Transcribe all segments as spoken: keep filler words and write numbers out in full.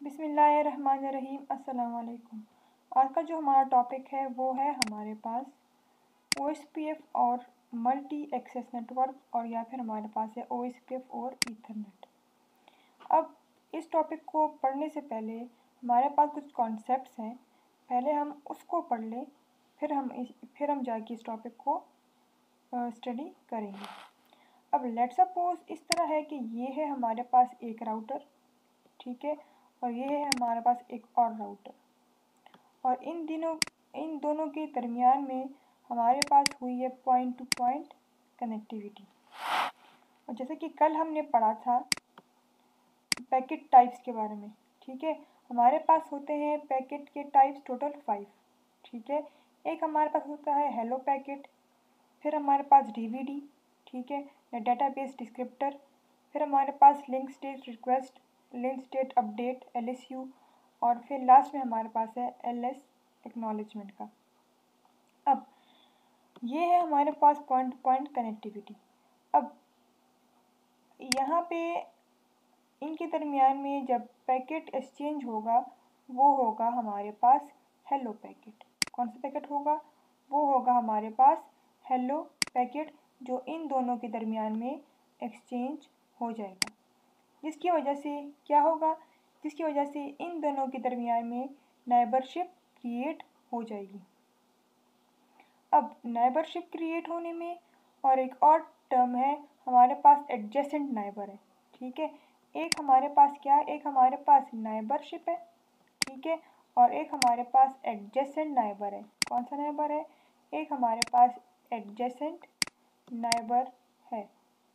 बिस्मिल्लाहिर्रहमानिर्रहीम। अस्सलाम वालेकुम। आज का जो हमारा टॉपिक है वो है हमारे पास ओ एस पी एफ और मल्टी एक्सेस नेटवर्क और या फिर हमारे पास है ओ एस पी एफ और ईथरनेट। अब इस टॉपिक को पढ़ने से पहले हमारे पास कुछ कॉन्सेप्ट्स हैं, पहले हम उसको पढ़ लें, फिर हम इस फिर हम जाके इस टॉपिक को स्टडी करेंगे। अब लेट्स सपोज इस तरह है कि ये है हमारे पास एक राउटर, ठीक है, और ये है हमारे पास एक और राउटर, और इन दिनों इन दोनों के दरमियान में हमारे पास हुई है पॉइंट टू पॉइंट कनेक्टिविटी। और जैसे कि कल हमने पढ़ा था पैकेट टाइप्स के बारे में, ठीक है, हमारे पास होते हैं पैकेट के टाइप्स टोटल फाइव, ठीक है। एक हमारे पास होता है हेलो पैकेट, फिर हमारे पास डी वी डी, ठीक है, डेटाबेस डिस्क्रिप्टर, फिर हमारे पास link state request, link state update L S U, और फिर लास्ट में हमारे पास है एल एस एक्नॉलेजमेंट का। अब ये है हमारे पास पॉइंट पॉइंट कनेक्टिविटी। अब यहाँ पे इनके दरमियान में जब पैकेट एक्सचेंज होगा वो होगा हमारे पास हेलो पैकेट। कौन सा पैकेट होगा? वो होगा हमारे पास हेलो पैकेट, जो इन दोनों के दरमियान में एक्सचेंज हो जाएगा। जिसकी वजह से क्या होगा? जिसकी वजह से इन दोनों के दरमियान में नेबरशिप क्रिएट हो जाएगी। अब नेबरशिप क्रिएट होने में और एक और टर्म है हमारे पास एडजेसेंट नेबर है, ठीक है। एक हमारे पास क्या है? एक हमारे पास नेबरशिप है, ठीक है, और एक हमारे पास एडजेसेंट नेबर है। कौन सा नेबर है? एक हमारे पास एडजेसेंट नेबर है,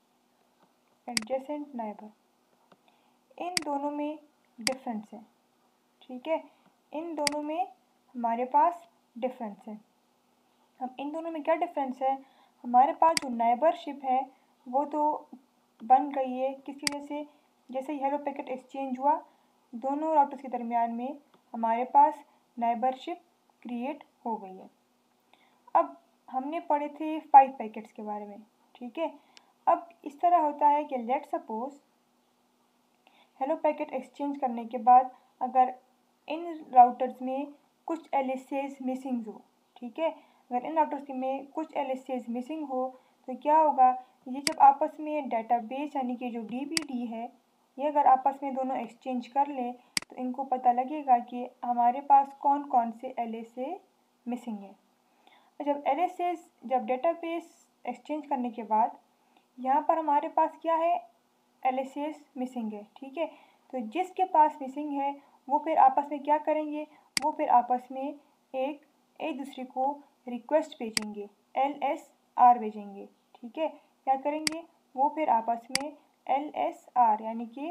एडजेसेंट नेबर। इन दोनों में डिफरेंस है, ठीक है, इन दोनों में हमारे पास डिफरेंस है। अब इन दोनों में क्या डिफरेंस है? हमारे पास जो नेबरशिप है वो तो बन गई है किसकी वजह से? जैसे ही हेलो पैकेट एक्सचेंज हुआ दोनों राउटर्स के दरमियान में हमारे पास नेबरशिप क्रिएट हो गई है। अब हमने पढ़े थे फाइव पैकेट्स के बारे में, ठीक है। अब इस तरह होता है कि let suppose hello packet exchange करने के बाद अगर इन राउटर्स में कुछ एल एस एस मिसिंग हो, ठीक है, अगर इन राउटर्स में कुछ एल एस एस मिसिंग हो तो क्या होगा? ये जब आपस में डेटाबेस यानी कि जो डी बी डी है ये अगर आपस में दोनों एक्सचेंज कर लें तो इनको पता लगेगा कि हमारे पास कौन कौन से एल एस ए मिसिंग है। जब एल एस एस जब डेटाबेस एक्सचेंज करने के बाद यहाँ पर हमारे पास क्या है? एल एस एस मिसिंग है, ठीक है। तो जिसके पास मिसिंग है वो फिर आपस में क्या करेंगे? वो फिर आपस में एक एक दूसरे को रिक्वेस्ट भेजेंगे, एल एस आर भेजेंगे, ठीक है। क्या करेंगे? वो फिर आपस में एल एस आर यानी कि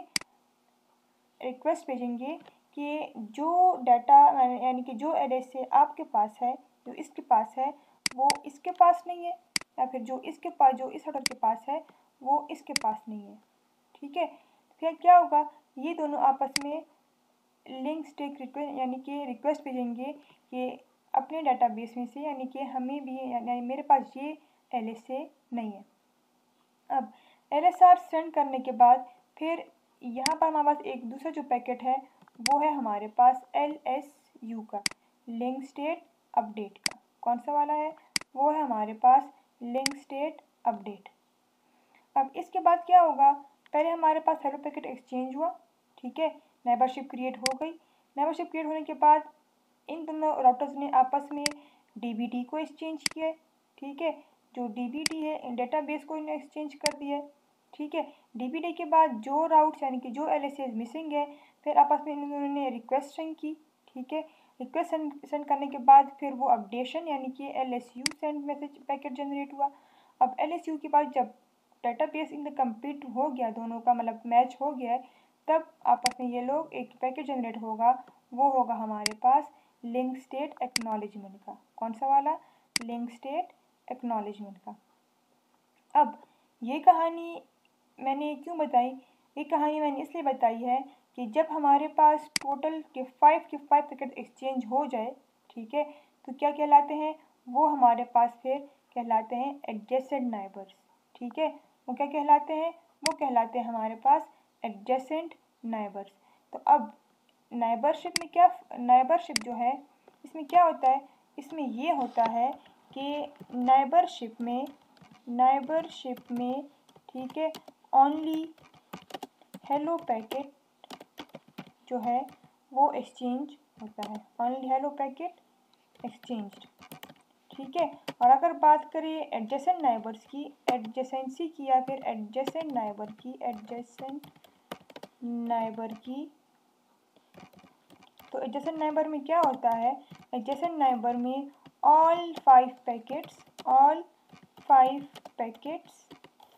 रिक्वेस्ट भेजेंगे कि जो डाटा यानी कि जो एल एस ए आपके पास है, जो इसके पास है वो इसके पास नहीं है, या फिर जो इसके पास जो इस राउटर के पास है वो इसके पास नहीं है, ठीक है। फिर क्या होगा? ये दोनों आपस में लिंक स्टेट रिक्वेस्ट यानी कि रिक्वेस्ट भेजेंगे कि अपने डाटाबेस में से यानी कि हमें भी यानी मेरे पास ये एल एस ए नहीं है। अब एल एस आर सेंड करने के बाद फिर यहाँ पर हमारे पास एक दूसरा जो पैकेट है वो है हमारे पास एल एस यू का, लिंक स्टेट अपडेट का। कौन सा वाला है? वो है हमारे पास लिंक स्टेट अपडेट। अब इसके बाद क्या होगा? पहले हमारे पास हेलो पैकेट एक्सचेंज हुआ, ठीक है, नेबरशिप क्रिएट हो गई। नेबरशिप क्रिएट होने के बाद इन दोनों राउटर्स ने आपस में डी बी डी को एक्सचेंज किया है, ठीक है। जो डी बी डी है इन डेटाबेस को इन्हें एक्सचेंज कर दिया है, ठीक है। डी बी डी के बाद जो राउट्स यानी कि जो एल एस एस मिसिंग है फिर आपस में इन दोनों ने रिक्वेस्ट सेंड की, ठीक है। रिक्वेस्ट सेंड सेंड करने के बाद फिर वो अपडेशन यानी कि L S U send message packet generate हुआ। अब एल एस यू के बाद जब डेटाबेस इनका कंप्लीट हो गया, दोनों का मतलब मैच हो गया है, तब आपस में ये लोग एक पैकेट जनरेट होगा, वो होगा हमारे पास लिंक स्टेट एक्नॉलेजमेंट का। कौन सा वाला? लिंक स्टेट एक्नॉलेजमेंट का। अब ये कहानी मैंने क्यों बताई? ये कहानी मैंने इसलिए बताई है कि जब हमारे पास टोटल के फाइव के फाइव पैकेट एक्सचेंज हो जाए, ठीक है, तो क्या कहलाते हैं? वो हमारे पास फिर कहलाते हैं एडजेसेंट नेबर्स, ठीक है। वो क्या कहलाते हैं? वो कहलाते हैं हमारे पास एडजेसेंट नेबर्स। तो अब नाइबरशिप में क्या, नाइबरशिप जो है इसमें क्या होता है, इसमें ये होता है कि नाइबरशिप में नाइबरशिप में ठीक है, ओनली हेलो पैकेट जो है वो एक्सचेंज होता है, ओनली हेलो पैकेट एक्सचेंज्ड। ठीक है, और अगर बात करें एडजेसेंट नाइबर्स की, एडजेसेंसी की या फिर एडजेसेंट नाइबर की, एडजेसेंट नाइबर की, तो एडजेसेंट नाइबर में क्या होता है, एडजेसेंट नाइबर में all five packets all five packets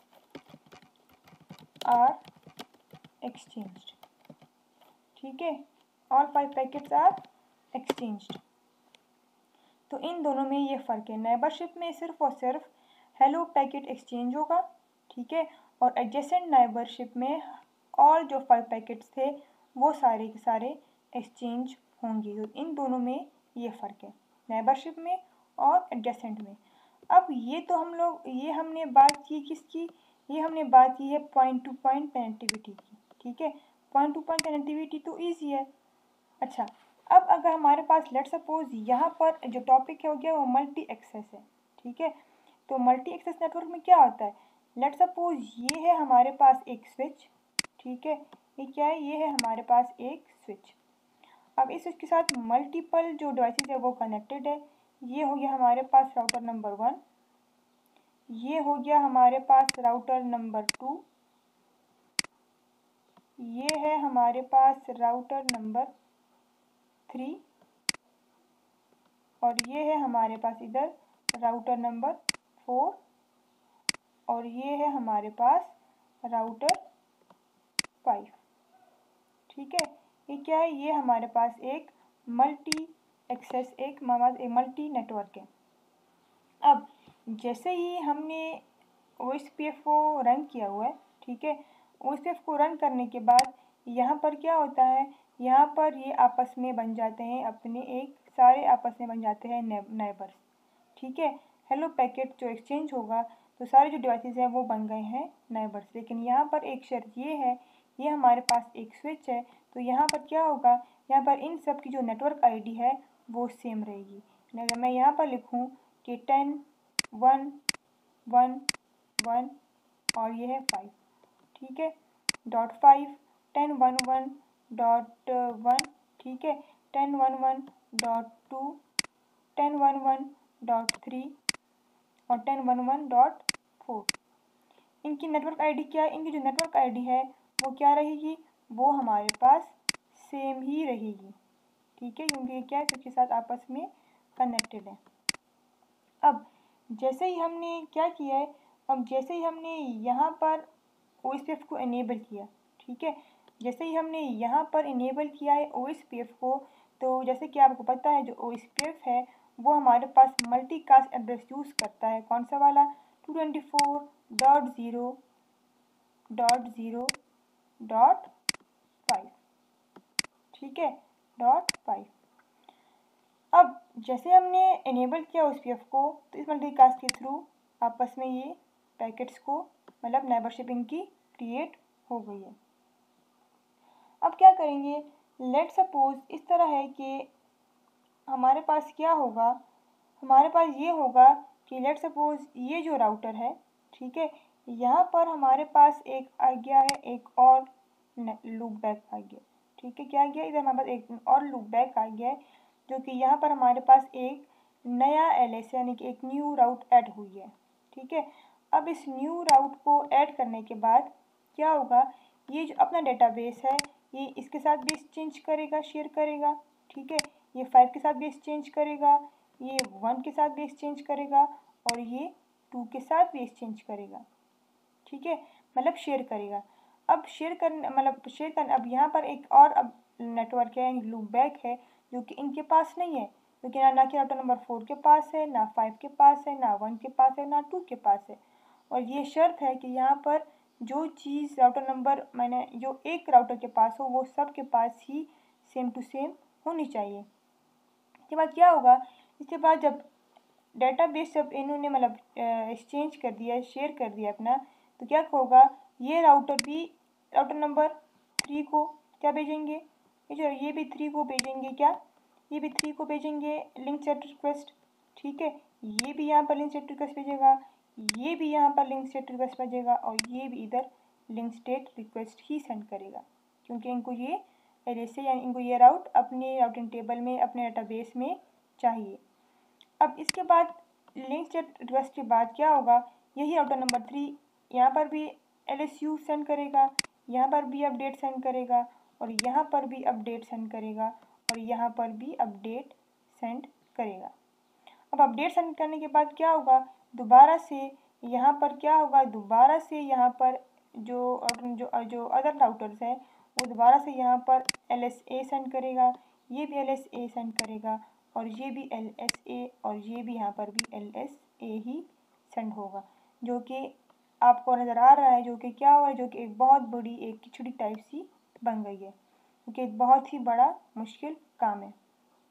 are exchanged. ठीक है, all five packets are exchanged. तो इन दोनों में ये फ़र्क है, नाइबरशिप में सिर्फ और सिर्फ हेलो पैकेट एक्सचेंज होगा। ठीक है, और एडजेसेंट नाइबरशिप में ऑल जो फाइव पैकेट्स थे वो सारे के सारे एक्सचेंज होंगे। तो इन दोनों में ये फ़र्क है, नाइबरशिप में और एडजेसेंट में। अब ये तो हम लोग ये हमने बात की किसकी, ये हमने बात की है पॉइंट टू पॉइंट कनेक्टिविटी की। ठीक है, पॉइंट टू पॉइंट कनेक्टिविटी तो ईजी है। अच्छा, अब अगर हमारे पास लेट सपोज यहाँ पर जो टॉपिक है हो गया वो मल्टी एक्सेस है। ठीक है, तो मल्टी एक्सेस नेटवर्क में क्या होता है, लेट सपोज ये है हमारे पास एक स्विच। ठीक है, ये क्या है, ये है हमारे पास एक स्विच। अब इस स्विच के साथ मल्टीपल जो डिवाइसेस है वो कनेक्टेड है। ये हो गया हमारे पास राउटर नंबर वन, ये हो गया हमारे पास राउटर नंबर टू, ये है हमारे पास राउटर नंबर थ्री, और ये है हमारे पास इधर राउटर नंबर फोर, और ये है हमारे पास राउटर फाइव। ठीक है, ये क्या है, ये हमारे पास एक मल्टी एक्सेस एक मल्टी नेटवर्क है। अब जैसे ही हमने ओ एस पी एफ को रन किया हुआ है, ठीक है, ओ एस पी एफ को रन करने के बाद यहाँ पर क्या होता है, यहाँ पर ये आपस में बन जाते हैं अपने एक सारे आपस में बन जाते हैं नेबर्स। ठीक है, हेलो पैकेट जो एक्सचेंज होगा तो सारे जो डिवाइसेस हैं वो बन गए हैं नेबर्स। लेकिन यहाँ पर एक शर्त ये है, ये हमारे पास एक स्विच है, तो यहाँ पर क्या होगा, यहाँ पर इन सब की जो नेटवर्क आईडी है वो सेम रहेगी। अगर मैं यहाँ पर लिखूँ कि टेन वन वन वन और ये है फाइव, ठीक है, dot five ten one one dot one, ठीक है, ten one one dot two, ten one one dot three और ten one one dot four. इनकी नेटवर्क आईडी क्या है, इनकी जो नेटवर्क आईडी है वो क्या रहेगी, वो हमारे पास सेम ही रहेगी। ठीक है, क्योंकि क्या है, सबके साथ आपस में कनेक्टेड है। अब जैसे ही हमने क्या किया है, अब जैसे ही हमने यहाँ पर ओ एस पी एफ को इनेबल किया, ठीक है, जैसे ही हमने यहाँ पर इनेबल किया है ओ एस पी एफ को, तो जैसे कि आपको पता है जो ओ एस पी एफ है वो हमारे पास मल्टीकास्ट एड्रेस यूज़ करता है। कौन सा वाला, two twenty four dot zero dot zero dot five. ठीक है, डॉट फाइव। अब जैसे हमने इनेबल किया ओ एस पी एफ को, तो इस मल्टीकास्ट के थ्रू आपस में ये पैकेट्स को मतलब नेबरशिप इनकी क्रिएट हो गई है। अब क्या करेंगे, लेट सपोज इस तरह है कि हमारे पास क्या होगा, हमारे पास ये होगा कि लेट सपोज ये जो राउटर है, ठीक है, यहाँ पर हमारे पास एक आ गया है एक और लूप बैक आ गया। ठीक है, क्या आ गया, इधर हमारे पास एक और लूप बैक आ गया है, जो कि यहाँ पर हमारे पास एक नया एल एस यानी कि एक न्यू राउट ऐड हुई है। ठीक है, अब इस न्यू राउट को ऐड करने के बाद क्या होगा, ये जो अपना डेटाबेस है ये इसके साथ भी एक्सचेंज करेगा, शेयर करेगा। ठीक है, ये फाइव के साथ भी एक्सचेंज करेगा, ये वन के साथ भी एक्सचेंज करेगा और ये टू के साथ भी एक्सचेंज करेगा। ठीक है, मतलब शेयर करेगा। अब शेयर करने मतलब शेयर करने अब यहाँ पर एक और अब नेटवर्क है, लूप बैक है, जो कि इनके पास नहीं है, क्योंकि ना ना कि राउटर नंबर फोर के पास है, ना फाइव के पास है, ना वन के पास है, ना टू के पास है। और ये शर्त है कि यहाँ पर जो चीज़ राउटर नंबर मैंने जो एक राउटर के पास हो वो सब के पास ही सेम टू सेम होनी चाहिए। इसके बाद क्या होगा, इसके बाद जब डेटाबेस जब इन्होंने मतलब एक्सचेंज कर दिया, शेयर कर दिया अपना, तो क्या होगा, ये राउटर भी राउटर नंबर थ्री को क्या भेजेंगे, ये जो ये भी थ्री को भेजेंगे क्या, ये भी थ्री को भेजेंगे लिंक सेट रिक्वेस्ट, ठीक है। ये भी यहाँ पर लिंक स्टेट रिक्वेस्ट भेजेगा, ये भी यहाँ पर लिंक स्टेट रिक्वेस्ट भेजेगा, और ये भी इधर लिंक स्टेट रिक्वेस्ट ही सेंड करेगा, क्योंकि इनको ये एरे से यानी इनको ये राउट अपने राउटिंग टेबल में अपने डेटाबेस में चाहिए। अब इसके बाद लिंक स्टेट रिक्वेस्ट के बाद क्या होगा, यही राउटर नंबर थ्री यहाँ पर भी एल एस यू सेंड करेगा, यहाँ पर भी अपडेट सेंड करेगा, और यहाँ पर भी अपडेट सेंड करेगा, और यहाँ पर भी अपडेट सेंड करेगा। अब अपडेट सेंड करने के बाद क्या होगा, दोबारा से यहाँ पर क्या होगा, दोबारा से यहाँ पर जो जो जो अदर राउटर्स हैं वो दोबारा से यहाँ पर एल एस ए सेंड करेगा, ये भी एल एस ए सेंड करेगा, और ये भी एल एस ए, और ये भी यहाँ पर भी एल एस ए ही सेंड होगा, जो कि आपको नज़र आ रहा है, जो कि क्या हुआ है, जो कि एक बहुत बड़ी एक खिचड़ी टाइप सी बन गई है, क्योंकि एक बहुत ही बड़ा मुश्किल काम है।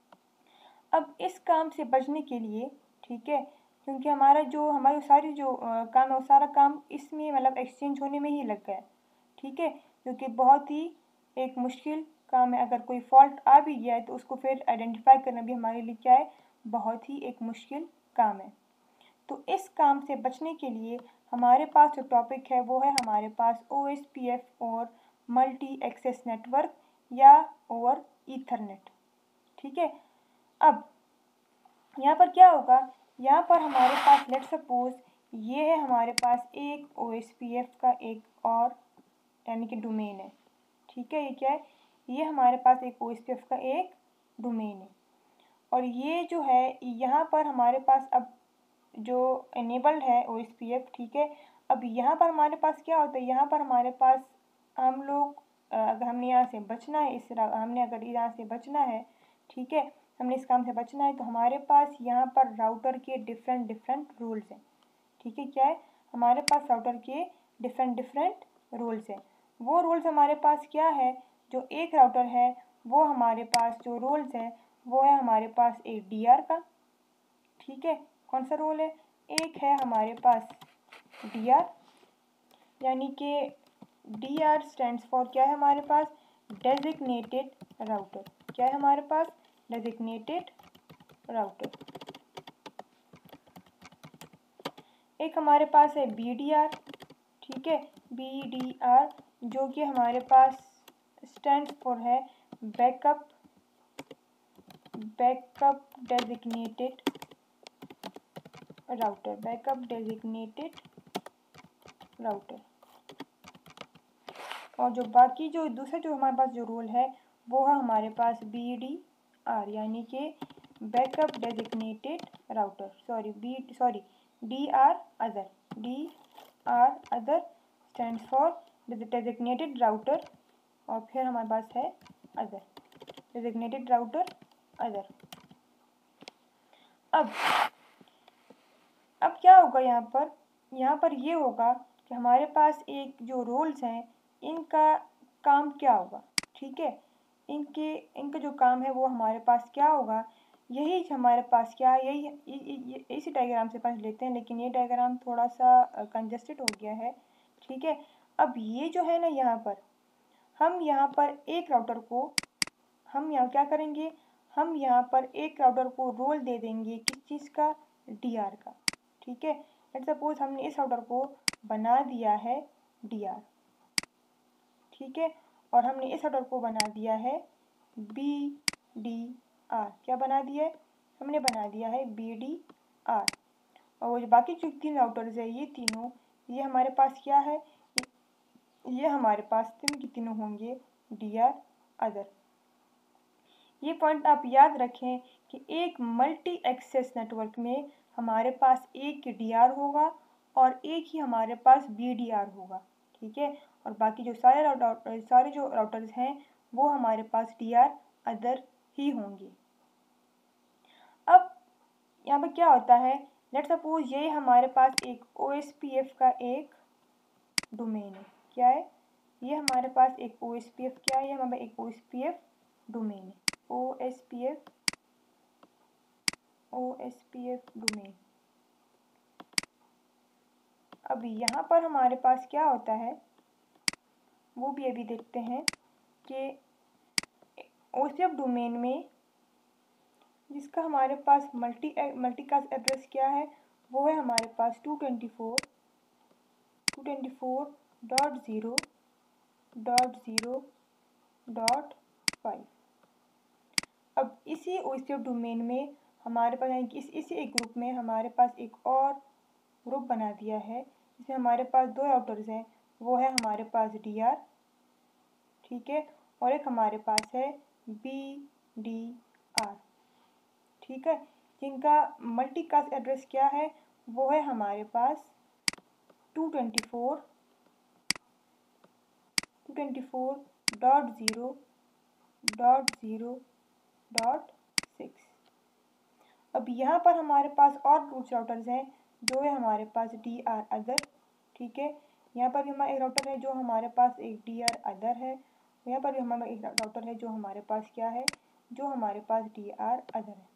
अब इस काम से बचने के लिए, ठीक है, क्योंकि हमारा जो हमारी सारी जो आ, काम है वो सारा काम इसमें मतलब एक्सचेंज होने में ही लग गया है, ठीक है, क्योंकि बहुत ही एक मुश्किल काम है। अगर कोई फॉल्ट आ भी गया है तो उसको फिर आइडेंटिफाई करना भी हमारे लिए क्या है, बहुत ही एक मुश्किल काम है। तो इस काम से बचने के लिए हमारे पास जो टॉपिक है वो है हमारे पास ओ एस पी एफ और मल्टी एक्सेस नेटवर्क या ओवर ईथरनेट, ठीक है। अब यहाँ पर क्या होगा, यहाँ पर हमारे पास लेट सपोज ये है हमारे पास एक ओ एस पी एफ का एक और यानी कि डोमेन है, ठीक है। ये क्या है, ये हमारे पास एक ओ एस पी एफ का एक डोमेन है, और ये जो है यहाँ पर हमारे पास अब जो एनेबल्ड है ओ एस पी एफ, ठीक है। अब यहाँ पर हमारे पास क्या होता है, यहाँ पर हमारे पास हम लोग अगर हमने यहाँ से बचना है, इस हमने अगर यहाँ से बचना है, ठीक है, हमने इस काम से बचना है, तो हमारे पास यहाँ पर राउटर के डिफरेंट डिफरेंट रूल्स हैं, ठीक है। क्या है, हमारे पास राउटर के डिफरेंट डिफरेंट रूल्स हैं। वो रूल्स हमारे पास क्या है, जो एक राउटर है वो हमारे पास जो रूल्स है वो है हमारे पास एक डी आर का, ठीक है। कौन सा रूल है, एक है हमारे पास डी आर, यानी कि डी आर स्टैंड्स फॉर क्या है हमारे पास, डेजिग्नेटेड राउटर। क्या है हमारे पास, डेजिग्नेटेड राउटर। एक हमारे पास है बी डी आर, ठीक है, बी डी आर जो कि हमारे पास स्टैंड्स फॉर है backup backup designated router, backup designated router. और जो बाकी जो दूसरा जो हमारे पास जो रूल है वो है हमारे पास बी डी आर, यानी कि backup designated router, sorry B sorry D R other, D R other stands for designated router, और फिर हमारे पास है अदर, डेजिग्नेटेड राउटर अदर। अब अब क्या होगा, यहाँ पर यहाँ पर ये होगा कि हमारे पास एक जो रूल्स हैं इनका काम क्या होगा, ठीक है, इनके इनका जो काम है वो हमारे पास क्या होगा, यही हमारे पास क्या है, यही इसी डायग्राम से पास लेते हैं, लेकिन ये डायग्राम थोड़ा सा कंजस्टेड हो गया है, ठीक है। अब ये जो है ना, यहाँ पर हम यहाँ पर एक राउटर को हम यहाँ क्या करेंगे, हम यहाँ पर एक राउटर को रोल दे देंगे किस चीज़ का, डी आर का, ठीक है। लेट्स सपोज हमने इस राउटर को बना दिया है डी आर, ठीक है, और हमने इस राउटर को बना दिया है बी डी आर। क्या बना दिया है, हमने बना दिया है बी डी आर, और जो बाकी जो तीन राउटर्स है ये तीनों ये हमारे पास क्या है, ये हमारे पास तीन के तीनों होंगे डी आर अदर। ये पॉइंट आप याद रखें कि एक मल्टी एक्सेस नेटवर्क में हमारे पास एक डी आर होगा और एक ही हमारे पास बी डी आर होगा, ठीक है, और बाकी जो सारे राउटर सारे जो राउटर्स हैं वो हमारे पास डी आर अदर ही होंगे। अब यहाँ पर क्या होता है, लेट सपोज ये हमारे पास एक ओ एस पी एफ का एक डोमेन है, क्या है, ये हमारे पास एक ओ एस पी एफ क्या है, हमारे एक O S P F domain है, O S P F O S P F domain. अब यहाँ पर हमारे पास क्या होता है वो भी अभी देखते हैं कि ओसीएफ डोमेन में जिसका हमारे पास मल्टी मल्टीकास्ट एड्रेस क्या है, वो है हमारे पास two twenty four two twenty four dot zero dot zero dot five. अब इसी ओसीएफ डोमेन में हमारे पास यानी कि इस इसी एक ग्रुप में हमारे पास एक और ग्रुप बना दिया है जिसमें हमारे पास दो राउटर्स हैं, वो है हमारे पास डी आर, ठीक है, और एक हमारे पास है बी डी आर, ठीक है, जिनका मल्टीकास्ट एड्रेस क्या है, वो है हमारे पास two twenty four two twenty four dot zero dot zero dot six. अब यहाँ पर हमारे पास और कुछ राउटर्स हैं जो है हमारे पास डी आर अदर, ठीक है, यहाँ पर भी हमारा एक राउटर है जो हमारे पास एक डी आर अदर है, यहाँ पर भी हमारा एक राउटर है जो हमारे पास क्या है, जो हमारे पास डी आर अदर है।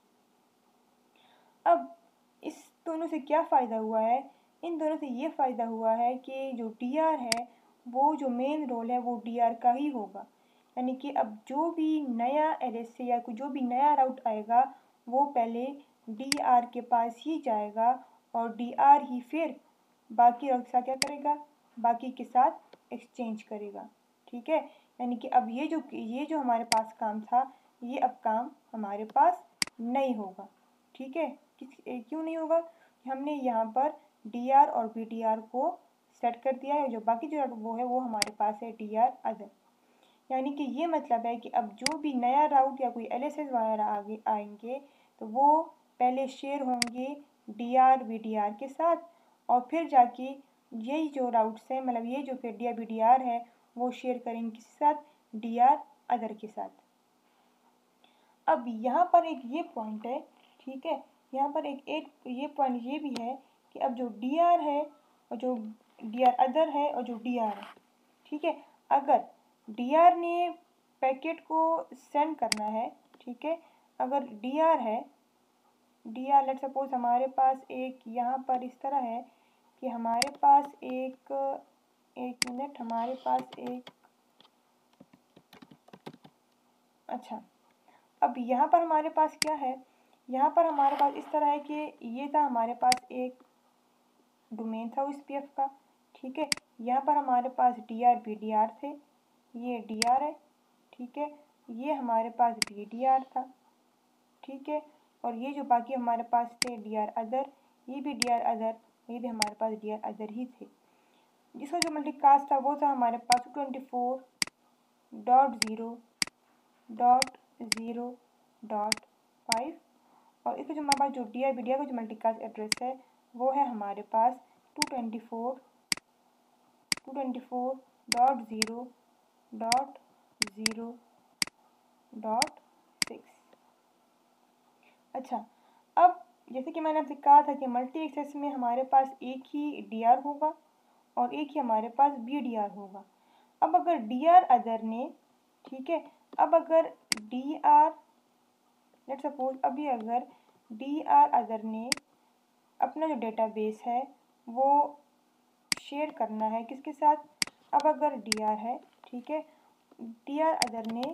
अब इस दोनों से क्या फ़ायदा हुआ है, इन दोनों से ये फ़ायदा हुआ है कि जो डी आर है वो जो मेन रोल है वो डी आर का ही होगा, यानी कि अब जो भी नया एड्रेस से या कोई जो भी नया राउट आएगा वो पहले डी आर के पास ही जाएगा और डी आर ही फिर बाकी राउट के साथ क्या करेगा, बाकी के साथ एक्सचेंज करेगा, ठीक है। यानी कि अब ये जो ये जो हमारे पास काम था ये अब काम हमारे पास नहीं होगा, ठीक है। किस क्यों नहीं होगा, हमने यहाँ पर डी आर और बी डी आर को सेट कर दिया है, जो बाकी जो वो है वो हमारे पास है डी आर अदर। यानी कि ये मतलब है कि अब जो भी नया राउट या कोई एल एस एस वगैरह आगे आएंगे तो वो पहले शेयर होंगे D R B D R के साथ और फिर जाके यही जो राउट्स हैं मतलब ये जो फिर D R B D R है वो शेयर करेंगे किसके साथ, डी आर अदर के साथ। अब यहाँ पर एक ये पॉइंट है, ठीक है, यहाँ पर एक एक ये पॉइंट ये भी है कि अब जो डी आर है और जो डी आर अदर है और जो डी आर है, ठीक है, अगर डी आर ने पैकेट को सेंड करना है, ठीक है, अगर डी आर है डी आर लेट सपोज हमारे पास एक यहाँ पर इस तरह है कि हमारे पास एक एक मिनट हमारे पास एक अच्छा अब यहाँ पर हमारे पास क्या है, यहाँ पर हमारे पास इस तरह है कि ये था हमारे पास एक डोमेन था उस पी एफ का, ठीक है, यहाँ पर हमारे पास D R B D R थे, ये डी आर है, ठीक है, ये हमारे पास बी डी आर था, ठीक है, और ये जो बाकी हमारे पास थे डी आर अदर, ये भी डी आर अदर, ये भी हमारे पास डी आर अदर ही थे। जिसका जो मल्टीकास्ट था वो था हमारे पास twenty four dot zero dot zero dot five और इसका जो हमारे पास जो D R B D R का जो मल्टीकास्ट एड्रेस है वो है हमारे पास two twenty four two twenty four dot zero dot zero dot six. अच्छा, अब जैसे कि मैंने आपसे कहा था कि मल्टी एक्सेस में हमारे पास एक ही डी आर होगा और एक ही हमारे पास बी डी आर होगा। अब अगर डी आर अदर ने, ठीक है, अब अगर डी आर लेट सपोज अभी अगर डी आर अदर ने अपना जो डेटाबेस है वो शेयर करना है किसके साथ, अब अगर डी आर है, ठीक है, डी आर अदर ने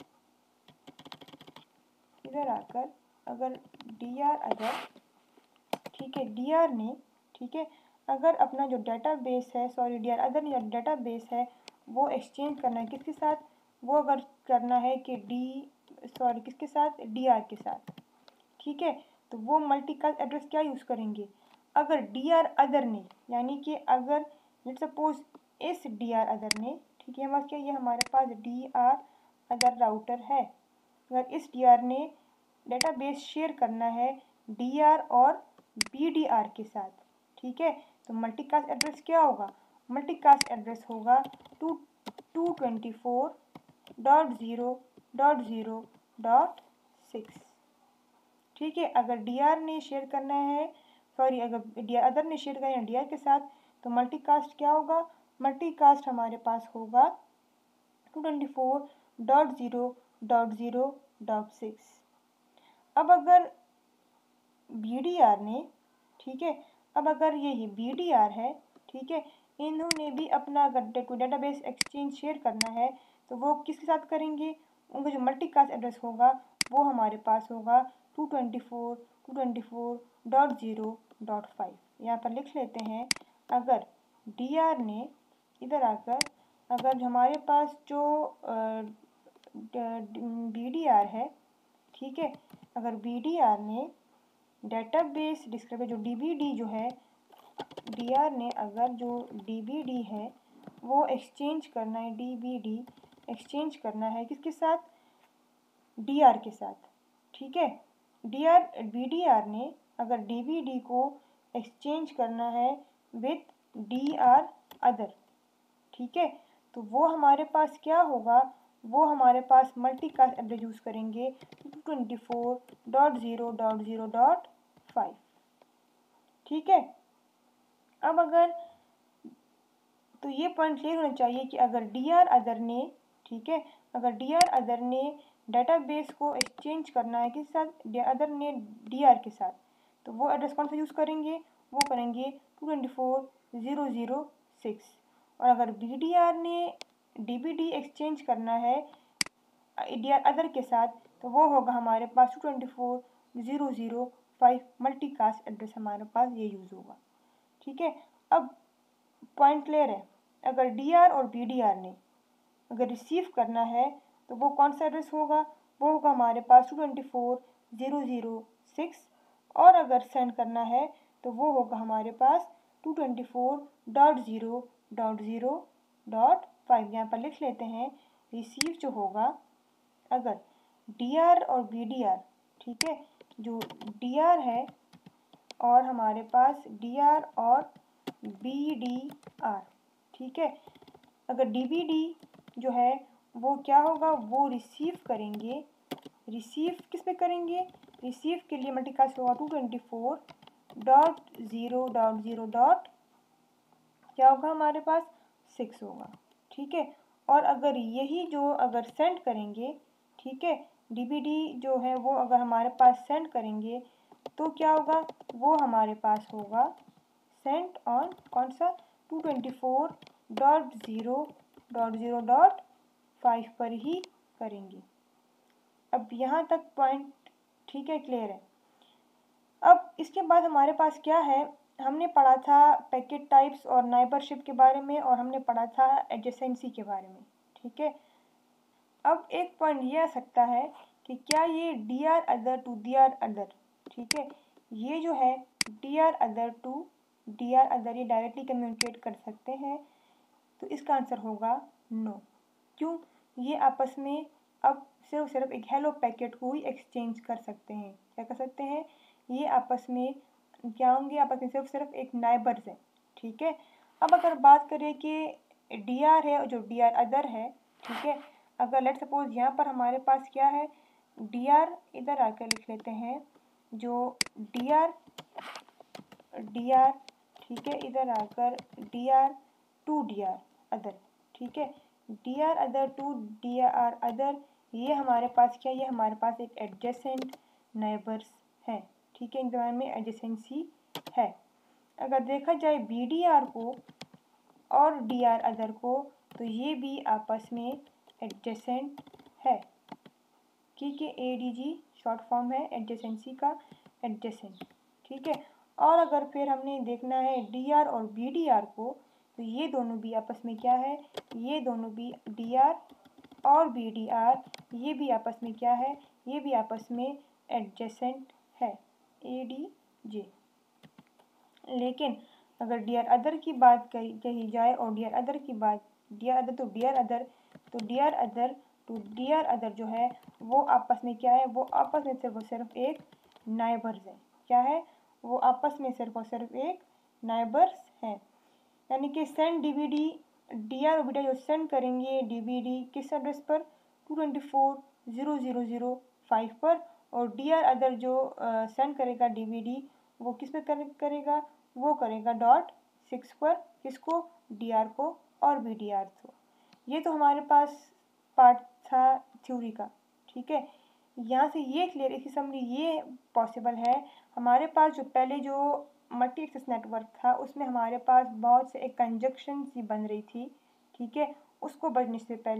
इधर आकर अगर डी आर अदर, ठीक है, डी आर ने, ठीक है, अगर अपना जो डेटाबेस है सॉरी डी आर अदर ने जो डेटाबेस है वो एक्सचेंज करना है किसके साथ, वो अगर करना है कि डी सॉरी किसके साथ, डी आर के साथ, ठीक है, तो वो मल्टीकास्ट एड्रेस क्या यूज़ करेंगे, अगर डी आर अदर ने, यानी कि अगर लेट सपोज इस डी आर अदर ने, ठीक है, हमारे क्या ये हमारे पास डी आर अदर राउटर है, अगर इस डी आर ने डेटाबेस शेयर करना है डी आर और बी डी आर के साथ, ठीक है, तो मल्टीकास्ट एड्रेस क्या होगा, मल्टीकास्ट एड्रेस होगा two two twenty four dot zero dot zero dot six, ठीक है। अगर डी आर ने शेयर करना है सॉरी अगर डी आर अदर ने शेयर करना है डी आर के साथ तो मल्टीकास्ट क्या होगा, मल्टीकास्ट हमारे पास होगा two twenty four dot zero dot zero dot six. अब अगर बी डी आर ने, ठीक है, अब अगर ये बी डी आर है, ठीक है, इन्होंने भी अपना अगर कोई डेटाबेस एक्सचेंज शेयर करना है तो वो किसके साथ करेंगे, उनका जो मल्टीकास्ट एड्रेस होगा वो हमारे पास होगा two twenty four two twenty four dot zero dot five. यहाँ पर लिख लेते हैं, अगर डी आर ने इधर आकर अगर हमारे पास जो बी डी आर है, ठीक है, अगर बी डी आर ने डेटाबेस डिस्क्रिप्टर जो डी बी डी जो है, डी आर ने अगर जो डी बी डी है वो एक्सचेंज करना है, डी बी डी एक्सचेंज करना है किसके साथ, डी आर के साथ, ठीक है। D R B D R ने अगर डी बी डी को एक्सचेंज करना है विथ डी आर अदर, ठीक है, तो वो हमारे पास क्या होगा, वो हमारे पास मल्टीकास्ट एड्रेस यूज़ करेंगे two twenty four dot zero dot zero dot five, ठीक है। अब अगर तो ये पॉइंट क्लियर होना चाहिए कि अगर डी आर अदर ने, ठीक है, अगर डी आर अदर ने डेटाबेस को एक्सचेंज करना है किस साथ, डी आर अदर ने डी आर के साथ, तो वो एड्रेस कौन सा यूज़ करेंगे, वो करेंगे two twenty four zero zero six. और अगर बी डी आर ने डी बी डी एक्सचेंज करना है डी आर अदर के साथ, तो वो होगा हमारे पास two twenty four zero zero five multicast address हमारे पास ये यूज़ होगा, ठीक है। अब पॉइंट क्लियर है, अगर डी आर और बी डी आर ने अगर रिसीव करना है तो वो कौन सा एड्रेस होगा, वो होगा हमारे पास two twenty four zero zero six, और अगर सेंड करना है तो वो होगा हमारे पास two twenty four dot zero dot zero dot five. यहाँ पर लिख लेते हैं, रिसीव जो होगा अगर डी आर और बी डी आर, ठीक है, जो डी आर है और हमारे पास डी आर और बी डी आर, ठीक है, अगर डी बी डी जो है वो क्या होगा, वो रिसीव करेंगे, रिसीव किस पे करेंगे, रिसीव के लिए मल्टीकास्ट होगा two twenty four dot zero dot zero dot क्या होगा हमारे पास सिक्स होगा, ठीक है। और अगर यही जो अगर सेंड करेंगे, ठीक है, डी बी डी जो है वो अगर हमारे पास सेंड करेंगे तो क्या होगा, वो हमारे पास होगा सेंट ऑन कौन सा two twenty four dot zero dot zero dot five पर ही करेंगे। अब यहाँ तक पॉइंट ठीक है, क्लियर है। अब इसके बाद हमारे पास क्या है, हमने पढ़ा था पैकेट टाइप्स और नाइबरशिप के बारे में, और हमने पढ़ा था एडजेसेंसी के बारे में, ठीक है। अब एक पॉइंट ये आ सकता है कि क्या ये D R other two D R other, ठीक है, ये जो है D R other two D R other ये डायरेक्टली कम्युनिकेट कर सकते हैं, तो इसका आंसर होगा नो। क्यों, ये आपस में अब सिर्फ सिर्फ एक हेलो पैकेट को ही एक्सचेंज कर सकते हैं, क्या कर सकते हैं, ये आपस में क्या होंगे, आपस में सिर्फ सिर्फ एक नाइबर्स है, ठीक है। अब अगर बात करें कि डी आर है और जो डी आर अदर है, ठीक है, अगर लेट सपोज यहाँ पर हमारे पास क्या है, डी आर इधर आकर लिख लेते हैं, जो डी आर डी आर ठीक है, इधर आकर D R two D R other, ठीक है, D R other two D R other, ये हमारे पास क्या, ये हमारे पास एक एडजेसेंट नेबर्स है, ठीक है, इनके में एडजेसेंसी है। अगर देखा जाए बी डी आर को और डी आर अदर को, तो ये भी आपस में एडजेसेंट है, ठीक है, A D G short form है एडजेसेंसी का, एडजेसेंट, ठीक है। और अगर फिर हमने देखना है डी आर और बी डी आर को, तो ये दोनों भी आपस में क्या है, ये दोनों भी डी आर और बी डी आर ये भी आपस में क्या है, ये भी आपस में एडजेसेंट है, ए डी जे। लेकिन अगर डी आर अदर की बात कही कही जाए और डी आर अदर की बात, डी आर अदर तो डी आर अदर तो D R other two D R other जो है वो आपस में क्या है, वो आपस में सिर्फ और सिर्फ एक नाइबर्स है, क्या है, वो आपस में सिर्फ और सिर्फ एक नाइबर्स हैं। यानी कि send D B D D R और बी डी आर जो सेंड करेंगे डी बी डी किस एड्रेस पर, two twenty four zero zero zero five पर, और डी आर अदर जो सेंड करेगा डी बी डी वो किस पे कर, करेगा, वो करेगा डॉट सिक्स पर, किसको, डी आर को और बी डी आर को। ये तो हमारे पास पार्ट था थ्योरी का, ठीक है। यहाँ से ये क्लियर, इसकी समरी ये पॉसिबल है, हमारे पास जो पहले जो मल्टी एक्सेस नेटवर्क था उसमें हमारे पास बहुत से एक कंजक्शन सी बन रही थी, ठीक है, उसको बढ़ने से पहले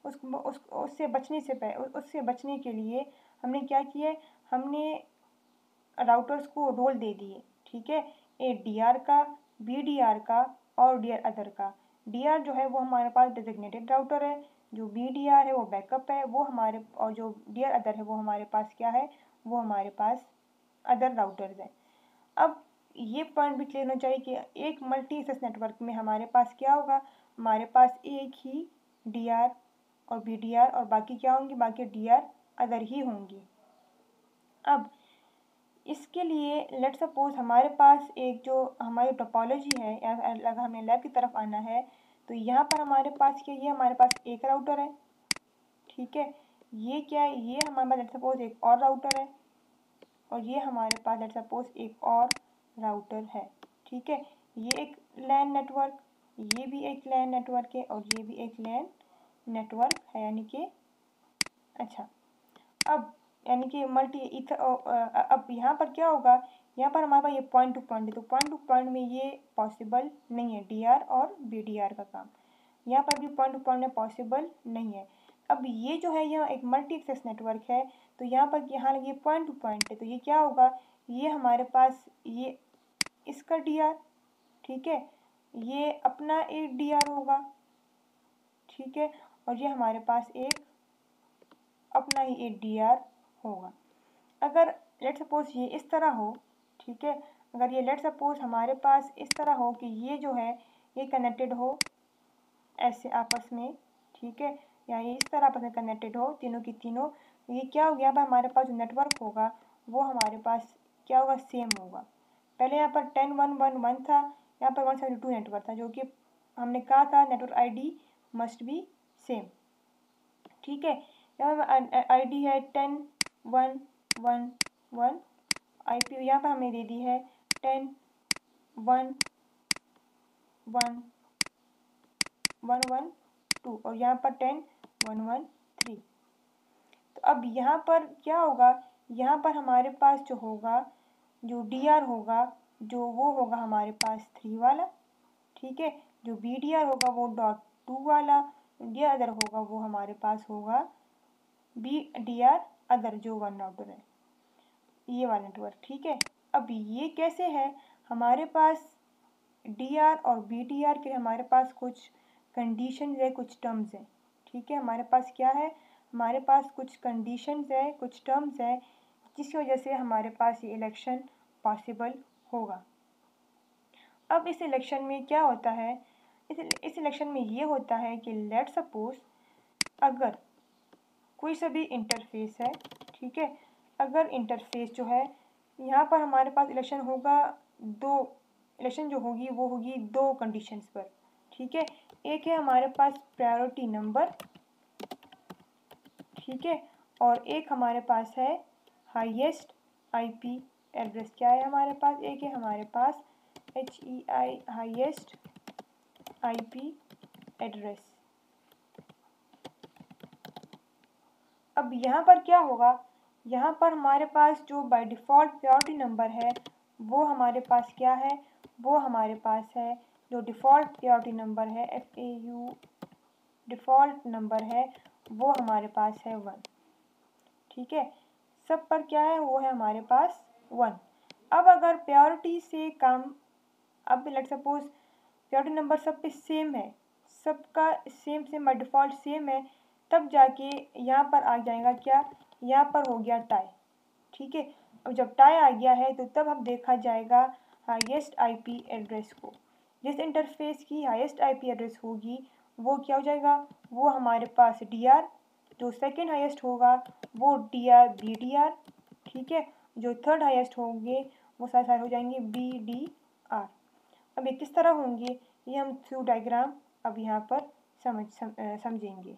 उस, उस उससे बचने से पहले उससे बचने के लिए हमने क्या किया, हमने राउटर्स को रोल दे दिए, ठीक है, ए डी आर का, बी डी आर का और डी आर अदर का। डी आर जो है वो हमारे पास डेजिग्नेटेड राउटर है, जो बी डी आर है वो बैकअप है, वो हमारे, और जो डी आर अदर है वो हमारे पास क्या है, वो हमारे पास अदर राउटर्स हैं। अब ये पॉइंट भी क्लियर होना चाहिए कि एक मल्टी एक्सेस नेटवर्क में हमारे पास क्या होगा, हमारे पास एक ही डी आर और बी डी आर और बाकी क्या होंगी, बाकी डी आर अदर ही होंगी। अब इसके लिए लेट सपोज हमारे पास एक जो हमारी टोपोलॉजी है, अगर हमें लैब की तरफ आना है तो यहाँ पर हमारे पास क्या, ये हमारे पास एक राउटर है, ठीक है, ये क्या है, ये हमारे पास लेट सपोज एक और राउटर है, और ये हमारे पास लेट सपोज एक और राउटर है, ठीक है, ये एक लैन नेटवर्क, ये भी एक लैन नेटवर्क है और ये भी एक लैन नेटवर्क है, यानी कि अच्छा, अब यानी कि मल्टी इथर, अब यहाँ पर क्या होगा, यहाँ पर हमारे पास ये पॉइंट टू पॉइंट है, तो पॉइंट टू पॉइंट में ये पॉसिबल नहीं है, डी आर और बी डी आर का काम यहाँ पर भी पॉइंट टू पॉइंट में पॉसिबल नहीं है। अब ये जो है यहाँ एक मल्टी एक्सेस नेटवर्क है, तो यहाँ पर यहाँ ये पॉइंट टू पॉइंट है, तो ये क्या होगा, ये हमारे पास ये इसका डी आर, ठीक है, ये अपना एक डी आर होगा, ठीक है, और ये हमारे पास एक अपना ही एक डी आर होगा। अगर लेट सपोज ये इस तरह हो, ठीक है, अगर ये लेट सपोज हमारे पास इस तरह हो कि ये जो है ये कनेक्टेड हो ऐसे आपस में, ठीक है, या ये इस तरह आपस में कनेक्टेड हो तीनों की तीनों, ये क्या हो गया, हमारे पास जो नेटवर्क होगा वो हमारे पास क्या होगा, सेम होगा। पहले यहाँ पर टेन वन वन वन था, यहाँ पर वन सेवेंटी टू नेटवर्क था, जो कि हमने कहा था network ID must be same, ठीक है, यहाँ आई डी है ten one one one, I P यहाँ पर हमें दे दी है ten one one one one two और यहाँ पर टेन वन वन थ्री। तो अब यहाँ पर क्या होगा, यहाँ पर हमारे पास जो होगा, जो डी आर होगा, जो वो होगा हमारे पास थ्री वाला, ठीक है, जो बी डी आर होगा वो डॉट टू वाला, डी आर अदर होगा वो हमारे पास होगा बी डी आर अदर जो वन राउटर है, ये वाला नेटवर्क, ठीक है। अब ये कैसे है, हमारे पास डी आर और बी डी आर के हमारे पास कुछ कंडीशंस है, कुछ टर्म्स है, ठीक है, हमारे पास क्या है, हमारे पास कुछ कंडीशंस है, कुछ टर्म्स है, जिसकी वजह से हमारे पास ये इलेक्शन पॉसिबल होगा। अब इस इलेक्शन में क्या होता है, इस इस इलेक्शन में ये होता है कि लेट सपोज अगर कोई सा भी इंटरफेस है, ठीक है, अगर इंटरफेस जो है यहाँ पर हमारे पास इलेक्शन होगा, दो इलेक्शन जो होगी वो होगी दो कंडीशंस पर, ठीक है, एक है हमारे पास प्रायोरिटी नंबर, ठीक है, और एक हमारे पास है हाईएस्ट आईपी एड्रेस, क्या है हमारे पास, एक है हमारे पास H E I highest IP address. अब यहाँ पर क्या होगा, यहाँ पर हमारे पास जो बाय डिफ़ॉल्ट प्रायोरिटी नंबर है वो हमारे पास क्या है, वो हमारे पास है जो डिफ़ॉल्ट प्रायोरिटी नंबर है, F A U default number है, वो हमारे पास है वन, ठीक है, सब पर क्या है, वो है हमारे पास वन। अब अगर प्रायोरिटी से कम, अब लेट सपोज प्रायोरिटी नंबर सब पे सेम है, सबका same same by default same है, तब जाके यहाँ पर आ जाएगा क्या, यहाँ पर हो गया टाई, ठीक है। अब जब टाई आ गया है तो तब अब देखा जाएगा हाईएस्ट आईपी एड्रेस को, जिस इंटरफेस की हाईएस्ट आईपी एड्रेस होगी वो क्या हो जाएगा, वो हमारे पास डी आर, जो सेकेंड हाईएस्ट होगा वो D R B D R, ठीक है, जो थर्ड हाईएस्ट होंगे वो सारे सारे हो जाएंगे बी डी आर। अब ये किस तरह होंगे ये हम थ्रू डायग्राम अब यहाँ पर समझ सम, समझेंगे।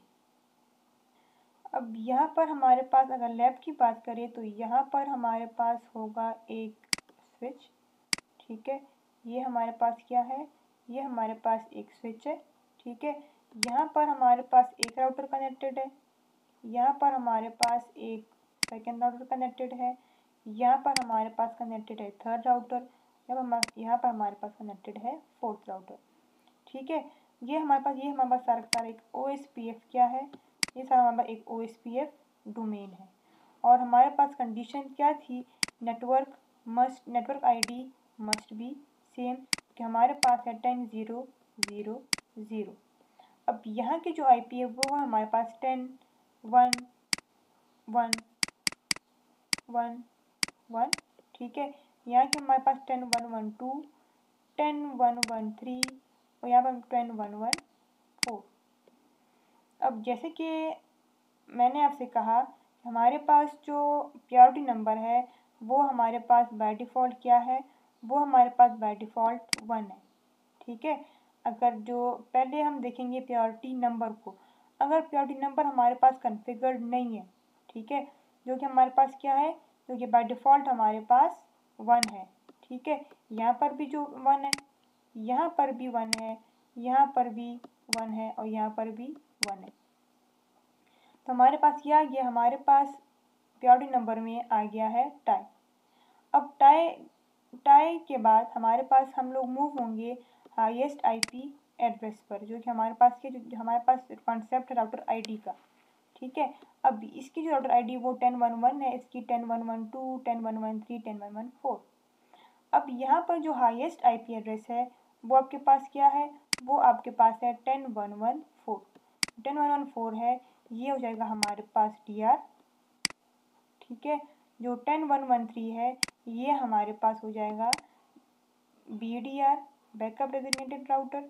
अब यहाँ पर हमारे पास अगर लैब की बात करें तो यहाँ पर हमारे पास होगा एक स्विच, ठीक है, ये हमारे पास क्या है, ये हमारे पास एक स्विच है, ठीक है, यहाँ पर हमारे पास एक राउटर कनेक्टेड है, यहाँ पर हमारे पास एक सेकेंड राउटर कनेक्टेड है, यहाँ पर हमारे पास कनेक्टेड है थर्ड राउटर, यहाँ पर हमारे पास कनेक्टेड है फोर्थ राउटर, ठीक है। ये हमारे पास ये हमारे पास सारा सारा एक ओ एस पी एफ क्या है, ये सारा हमारे पास एक O S P F domain है। और हमारे पास कंडीशन क्या थी, network must network ID must be same, कि हमारे पास है टेन ज़ीरो ज़ीरो ज़ीरो। अब यहाँ की जो आईपी है वो है हमारे पास ten one one one one, ठीक है। यहाँ के हमारे पास ten one one two, ten one one three और यहाँ पर टेन वन वन फोर। अब जैसे कि मैंने आपसे कहा, हमारे पास जो प्रायोरिटी नंबर है वो हमारे पास बाय डिफ़ॉल्ट क्या है, वो हमारे पास बाय डिफ़ॉल्ट वन है, ठीक है। अगर जो पहले हम देखेंगे प्रायोरिटी नंबर को, अगर प्रायोरिटी नंबर हमारे पास कॉन्फ़िगर्ड नहीं है, ठीक है, जो कि हमारे पास क्या है, जो कि बाय डिफ़ॉल्ट हमारे पास वन है, ठीक है। यहाँ पर भी जो वन है, यहाँ पर भी वन है, यहाँ पर भी वन है और यहाँ पर भी वन है। तो हमारे पास क्या आ गया, हमारे पास प्रायोरिटी नंबर में आ गया है टाई। अब टाई टाई के बाद हमारे पास हम लोग मूव होंगे हाईएस्ट आईपी एड्रेस पर, जो कि हमारे पास के जो हमारे पास कॉन्सेप्ट है राउटर आईडी का, ठीक है। अब इसकी जो राउटर आईडी वो टेन वन वन है, इसकी ten one one two, ten one one three, ten one one four. अब यहाँ पर जो हाईएस्ट आईपी एड्रेस है वो आपके पास क्या है, वो आपके पास है ten one one four. Ten one one four है, ये हो जाएगा हमारे पास डी आर, ठीक है। जो टेन वन वन थ्री है ये हमारे पास हो जाएगा B D R, backup designated router,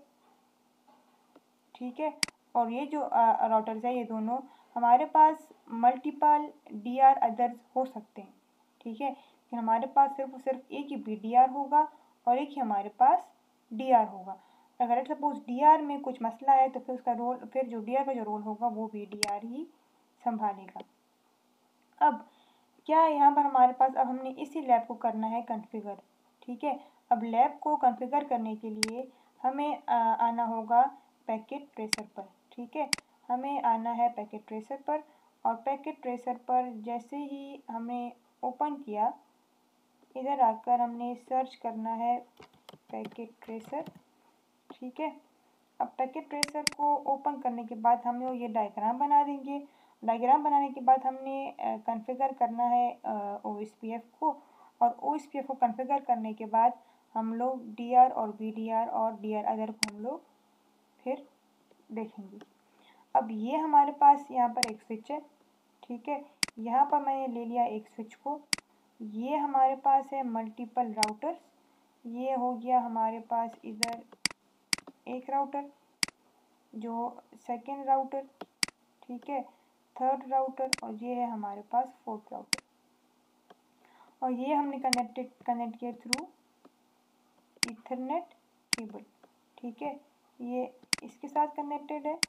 ठीक है। और ये जो राउटर्स है ये दोनों हमारे पास मल्टीपल डी आर अदर्स हो सकते हैं, ठीक है, कि हमारे पास सिर्फ सिर्फ एक ही बी डी आर होगा और एक ही हमारे पास डी आर होगा। अगर सपोज डी आर में कुछ मसला है तो फिर उसका रोल फिर जो डी आर का जो रोल होगा वो बी डी आर ही संभालेगा। अब क्या है, यहाँ पर हमारे पास अब हमने इसी लैब को करना है कॉन्फ़िगर, ठीक है। अब लैब को कॉन्फ़िगर करने के लिए हमें आ, आना होगा पैकेट ट्रेसर पर, ठीक है। हमें आना है पैकेट ट्रेसर पर और पैकेट ट्रेसर पर जैसे ही हमने ओपन किया, इधर आकर हमने सर्च करना है पैकेट ट्रेसर, ठीक है। अब पैकेट ट्रेसर को ओपन करने के बाद हम लोग ये डायग्राम बना देंगे। डायग्राम बनाने के बाद हमने कॉन्फ़िगर करना है ओ एस पी एफ को, और ओ एस पी एफ को कॉन्फ़िगर करने के बाद हम लोग डी आर और बी डी आर और डी आर अदर को हम लोग फिर देखेंगे। अब ये हमारे पास यहाँ पर एक स्विच है, ठीक है। यहाँ पर मैंने ले लिया एक स्विच को, ये हमारे पास है मल्टीपल राउटर्स, ये हो गया हमारे पास इधर एक राउटर, जो सेकेंड राउटर, ठीक है, थर्ड राउटर और ये है हमारे पास फोर्थ राउटर। और ये हमने कनेक्टेड कनेक्ट किया थ्रू ईथरनेट केबल, ठीक है। ये इसके साथ कनेक्टेड है,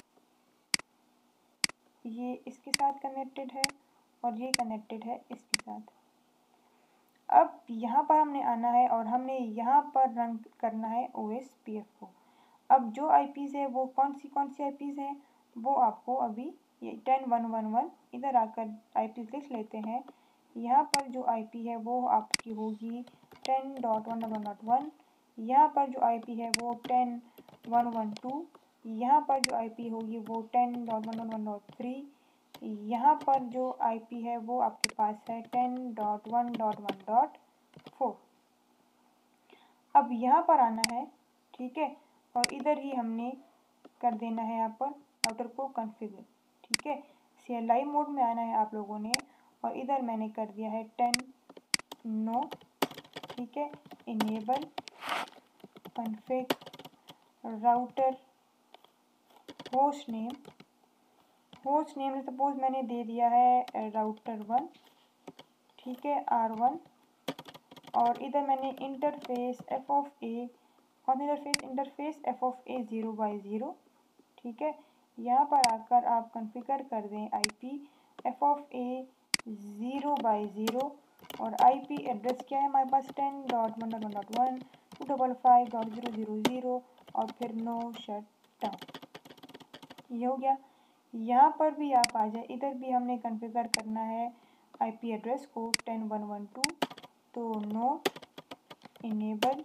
ये इसके साथ कनेक्टेड है और ये कनेक्टेड है इसके साथ। अब यहाँ पर हमने आना है और हमने यहाँ पर रन करना है ओ एस पी एफ को। अब जो आई पीज़ है वो कौन सी कौन सी आई पीज़ हैं वो आपको अभी ये टेन वन वन वन इधर आकर आई पी लिख लेते हैं। यहाँ पर जो आई पी है वो आपकी होगी ten dot one dot one dot one, यहाँ पर जो आई पी है वो टेन वन वन टू, यहाँ पर जो आई पी होगी वो ten dot one dot one dot three, यहाँ पर जो आई पी है वो आपके पास है ten dot one dot one dot four. अब यहाँ पर आना है, ठीक है, और इधर ही हमने कर देना है यहाँ पर राउटर को कॉन्फ़िगर, ठीक है। सी एल आई मोड में आना है आप लोगों ने और इधर मैंने कर दिया है टेन नो, ठीक है, enable config router host name. Host name suppose मैंने दे दिया है राउटर वन, ठीक है, आर वन, और इधर मैंने इंटरफेस एफ ऑफ ए, कौन सा interface interface F of A zero by zero, ठीक है। यहाँ पर आकर आप कॉन्फ़िगर कर दें I P F of A zero by zero और आई पी एड्रेस क्या है हमारे पास ten dot one dot one dot one two double five dot zero zero zero और फिर नो शट डाउन। ये हो गया। यहाँ पर भी आप आ जाए, इधर भी हमने कॉन्फ़िगर करना है आई पी एड्रेस को टेन वन वन टू, तो नो इनेबल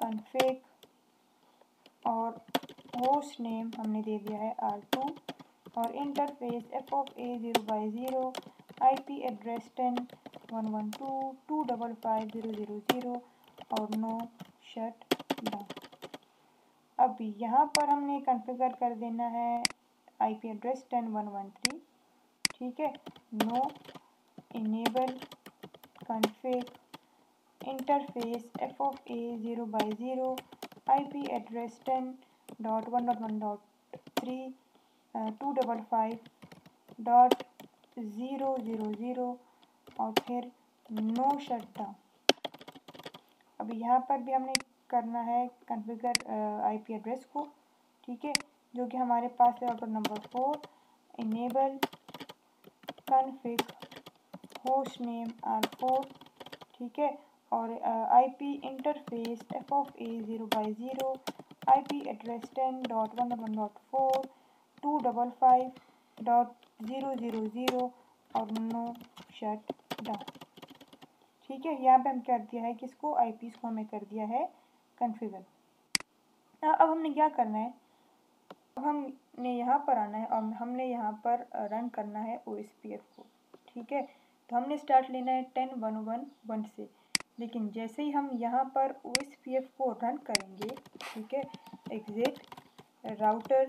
कॉन्फ़िग और होस्ट नेम हमने दे दिया है आर टू, और interface F of A zero by zero, I P address ten one one two two double five zero zero zero और no shut down. अब यहाँ पर हमने कॉन्फ़िगर कर देना है I P address ten one one three, ठीक है। No enable config interface F of A zero by zero, I P address ten dot one dot one dot three two double five dot zero zero zero और फिर no shut down. अब यहाँ पर भी हमने करना है कॉन्फ़िगर आई P address को, ठीक है, जो कि हमारे पास है order number four, enable config host name R four, ठीक है, और I P interface F of A zero by zero, I P address ten dot one dot one dot four two double five dot zero zero zero और no shut down, ठीक है। यहाँ पे हम कर दिया है किसको, आई पी को हमें कर दिया है कॉन्फ़िगर। अब हमने क्या करना है, अब हमने यहाँ पर आना है और हमने यहाँ पर रन करना है ओ एस पी एफ को, ठीक है। तो हमने स्टार्ट लेना है टेन वन वन वन से, लेकिन जैसे ही हम यहाँ पर ओ एस पी एफ को रन करेंगे, ठीक है, exit router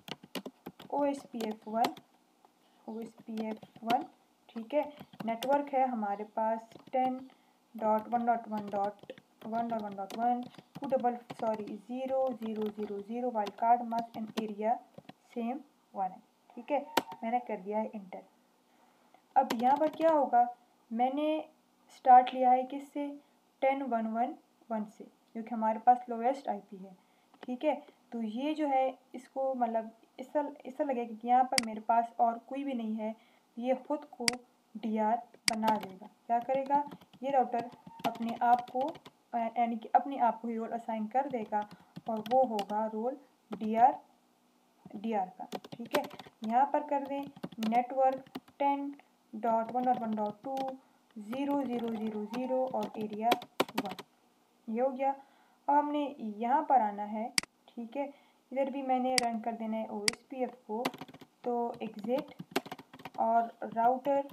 O S P F one, O S P F one, ठीक है, नेटवर्क है हमारे पास ten dot one dot one dot one dot one dot one two double sorry zero zero zero zero wildcard must and area same one है, ठीक है। मैंने कर दिया है इंटर। अब यहाँ पर क्या होगा, मैंने स्टार्ट लिया है किससे, टेन वन वन वन से, क्योंकि हमारे पास लोएस्ट आई पी है, ठीक है। तो ये जो है इसको मतलब ऐसा ऐसा लगेगा कि यहाँ पर मेरे पास और कोई भी नहीं है, ये खुद को डी आर बना देगा। क्या करेगा, ये राउटर अपने आप को यानी कि अपने आप को ही रोल असाइन कर देगा और वो होगा role D R D R का, ठीक है। यहाँ पर कर दें network ten dot one dot one dot two zero zero zero zero और एरिया वन, ये हो गया। अब हमने यहाँ पर आना है, ठीक है, इधर भी मैंने रन कर देना है ओ एस पी एफ को, तो एग्जिट और router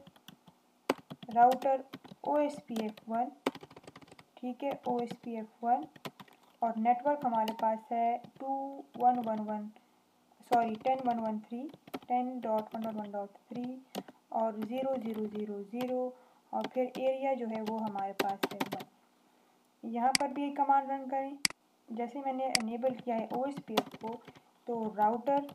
router O S P F one, ठीक है, O S P F one और नेटवर्क हमारे पास है two one one one sorry ten one one three ten dot one dot one dot three और ज़ीरो ज़ीरो ज़ीरो ज़ीरो और फिर area जो है वो हमारे पास है वन। यहाँ पर भी एक कमांड रन करें, जैसे मैंने इनेबल किया है ओ एस पी एफ को, तो router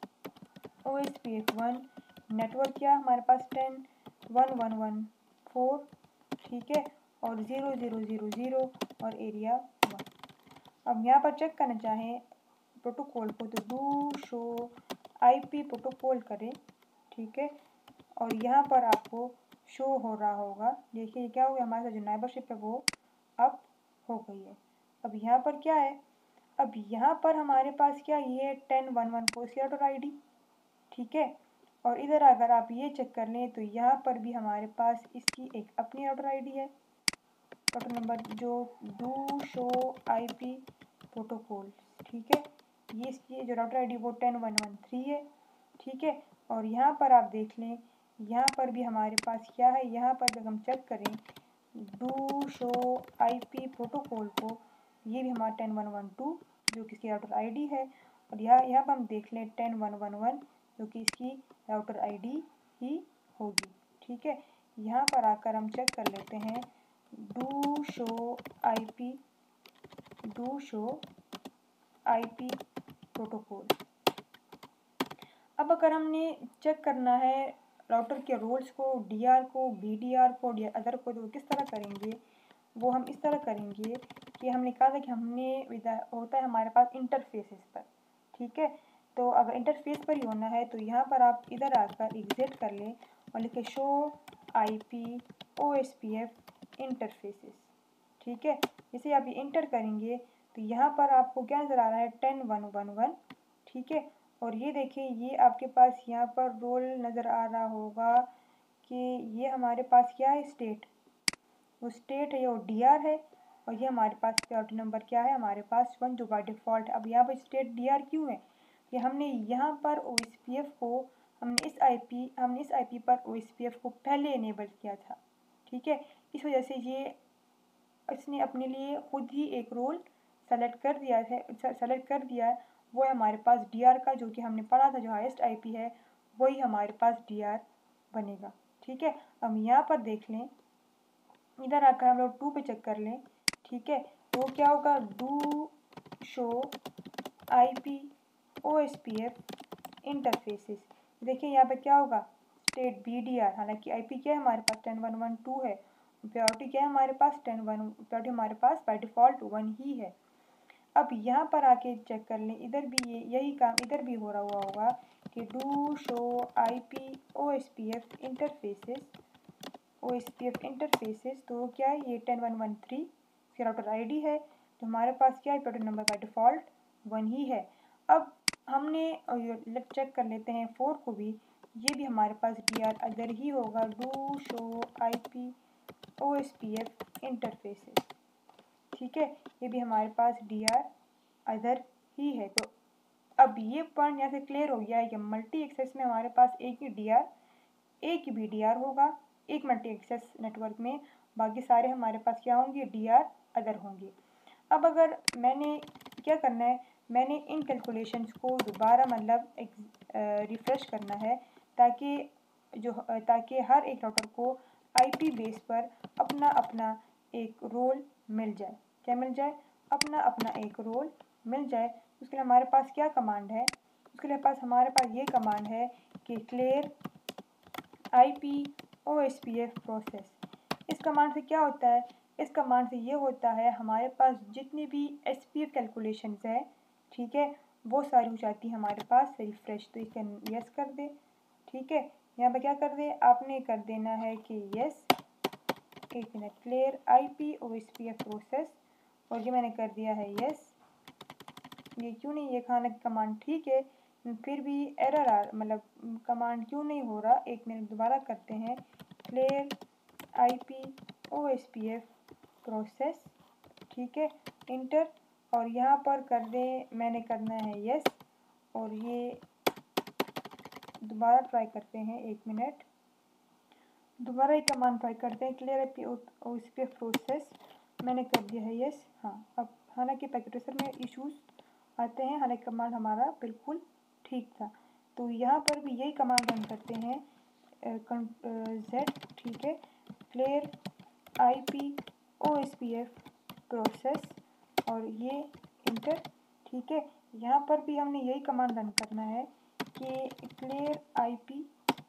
O S P F one network क्या हमारे पास ten one one one four, ठीक है, और ज़ीरो ज़ीरो ज़ीरो ज़ीरो और एरिया वन। अब यहाँ पर चेक करना चाहें प्रोटोकॉल को, तो do show I P protocol करें, ठीक है, और यहाँ पर आपको शो हो रहा होगा, देखिए क्या हो गया, हमारे साथ जो नाइबरशिप है वो अब हो गई है। अब यहाँ पर क्या है, अब यहाँ पर हमारे पास क्या ये है ten one one four C router I D, ठीक है, और इधर अगर आप ये चेक कर लें तो यहाँ पर भी हमारे पास इसकी एक अपनी राउटर आई डी है, राउटर नंबर जो do show I P protocol, ठीक है, ये इसकी जो राउटर आई डी वो टेन वन वन थ्री है, ठीक है। और यहाँ पर आप देख लें, यहाँ पर भी हमारे पास क्या है, यहाँ पर जब हम चेक करें do show I P protocol को, ये भी हमारा टेन वन वन टू जो कि इसकी राउटर आई डी है, और यहाँ यहाँ पर हम देख लें टेन वन वन वन जो कि इसकी राउटर आई डी ही होगी, ठीक है। यहाँ पर आकर हम चेक कर लेते हैं do show I P do show I P protocol. अब अगर हमने चेक करना है राउटर के रोल्स को, डी आर को, बी डी आर को, डी अदर को, तो किस तरह करेंगे, वो हम इस तरह करेंगे कि हमने कहा था कि हमने होता है हमारे पास इंटरफेसेस पर, ठीक है। तो अगर इंटरफेस पर ही होना है तो यहाँ पर आप इधर आकर एग्जिट कर लें और लिखे show I P O S P F interfaces, ठीक है। जैसे आप ये इंटर करेंगे तो यहाँ पर आपको क्या नज़र आ रहा है टेन वन वन वन, ठीक है, और ये देखिए ये आपके पास यहाँ पर रोल नज़र आ रहा होगा कि ये हमारे पास क्या है स्टेट, वो स्टेट है, वो डी आर है, और ये हमारे पास प्रायोरिटी नंबर क्या है हमारे पास वन जो बाय डिफ़ॉल्ट। अब यहाँ पर स्टेट डी आर क्यों है, कि हमने यहाँ पर ओ एस पी एफ को हमने इस आईपी हमने इस आईपी पर ओएसपीएफ को पहले इनेबल किया था, ठीक है। इस वजह से ये इसने अपने लिए खुद ही एक रोल सेलेक्ट कर दिया है सेलेक्ट कर दिया है वो है हमारे पास डी आर का, जो कि हमने पढ़ा था, जो हाईएस्ट आईपी है वही हमारे पास डी आर बनेगा, ठीक है। हम यहाँ पर देख लें, इधर आकर हम लोग टू पे चेक कर लें, ठीक है। तो क्या होगा, do show I P O S P F interfaces. देखिए यहाँ पे क्या होगा, स्टेट बी डी आर, हालांकि आई पी क्या है हमारे पास टेन वन वन टू है, प्रायोरिटी क्या है हमारे पास टेन वन प्रायोरिटी हमारे पास बाय डिफ़ॉल्ट वन ही है। अब यहाँ पर आके चेक कर लें, इधर भी ये यही काम इधर भी हो रहा हुआ होगा कि do show I P O S P F interfaces O S P F interfaces. तो क्या है, ये टेन वन वन थ्री इसकी राउटर आई डी है, तो हमारे पास क्या है, priority number by default one ही है। अब हमने लेट चेक कर लेते हैं फोर को भी, ये भी हमारे पास डी आर अदर ही होगा, do show I P O S P F interfaces, ठीक है। ये भी हमारे पास डी आर अदर ही है। तो अब ये पॉइंट यहाँ से क्लियर हो गया है कि मल्टी एक्सेस में हमारे पास एक ही डी आर एक ही बी डी आर होगा, एक मल्टी एक्सेस नेटवर्क में, बाकी सारे हमारे पास क्या होंगे, डी आर अदर होंगे। अब अगर मैंने क्या करना है, मैंने इन कैलकुलेशंस को दोबारा मतलब रिफ़्रेश करना है, ताकि जो ताकि हर एक राउटर को आईपी बेस पर अपना अपना एक रोल मिल जाए। क्या मिल जाए, अपना अपना एक रोल मिल जाए। उसके लिए हमारे पास क्या कमांड है, उसके लिए पास हमारे पास ये कमांड है कि clear I P O S P F process. इस कमांड से क्या होता है, इस कमांड से ये होता है हमारे पास जितनी भी एस पी एफ कैलकुलेशंस है, ठीक है, वो सारी हो जाती है हमारे पास रिफ्रेश। तो इसे यस कर दे, ठीक है। यहाँ पे क्या कर दे, आपने कर देना है कि यस, एक minute, clear I P O S P F process, और ये मैंने कर दिया है यस। ये क्यों नहीं, ये खाना की कमांड ठीक है, फिर भी एरर आ मतलब कमांड क्यों नहीं हो रहा, एक मिनट दोबारा करते हैं, clear I P O S P F process, ठीक है, इंटर, और यहाँ पर कर दें, मैंने करना है यस, और ये दोबारा ट्राई करते हैं, एक मिनट दोबारा ये कमांड ट्राई करते हैं, clear I P O S P F process, मैंने कर दिया है यस। हाँ, अब हालांकि पैकेट में इश्यूज़ आते हैं, हालांकि कमांड हमारा बिल्कुल ठीक था। तो यहाँ पर भी यही कमांड रन करते हैं, जेड, ठीक है, clear I P O S P F process, और ये इंटर, ठीक है। यहाँ पर भी हमने यही कमांड रन करना है कि clear I P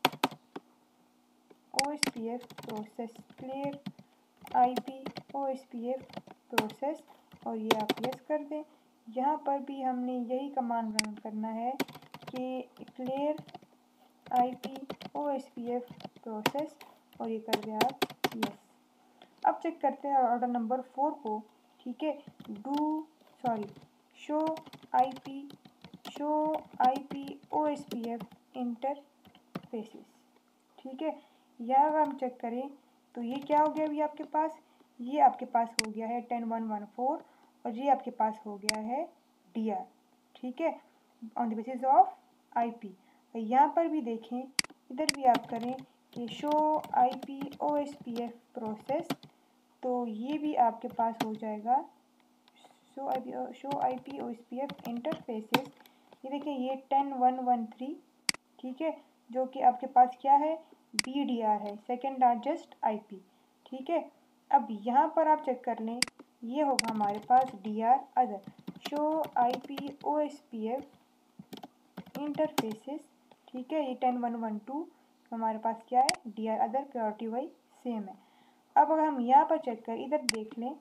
O S P F process, clear I P O S P F process, और ये आप यस कर दें। यहाँ पर भी हमने यही कमांड रन करना है कि clear I P O S P F process, और ये कर दें आप यस। अब चेक करते हैं ऑर्डर नंबर फोर को, ठीक है, do sorry show I P show I P O S P F interfaces, ठीक है। यह अगर हम चेक करें तो ये क्या हो गया अभी आपके पास, ये आपके पास हो गया है टेन वन वन फोर, और ये आपके पास हो gया है डी आर, ठीक है, on the basis of I P. यहाँ पर भी देखें, इधर भी आप करें कि show I P O S P F process, तो ये भी आपके पास हो जाएगा show I P show I P O S P F interfaces. ये देखिए, ये टेन वन वन थ्री, ठीक है, जो कि आपके पास क्या है, बी डी आर है, सेकेंड लार्जेस्ट आई पी, ठीक है। अब यहाँ पर आप चेक कर लें, ये होगा हमारे पास D R other, show I P O S P F interfaces, ठीक है, ये टेन वन वन टू हमारे पास क्या है, D R other, priority wise same है। अब अगर हम यहाँ पर चेक करें, इधर देख लें,